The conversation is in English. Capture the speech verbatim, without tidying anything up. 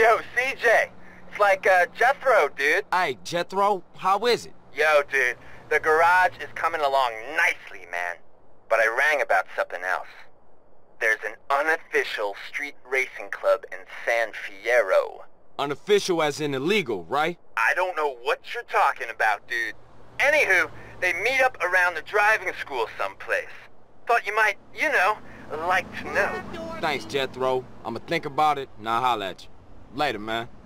Yo, C J. It's like, uh, Jethro, dude. Hey, Jethro, how is it? Yo, dude. The garage is coming along nicely, man. But I rang about something else. There's an unofficial street racing club in San Fierro. Unofficial as in illegal, right? I don't know what you're talking about, dude. Anywho, they meet up around the driving school someplace. Thought you might, you know, like to know. Thanks, Jethro. I'ma think about it, and I'll holler at you. Later, man.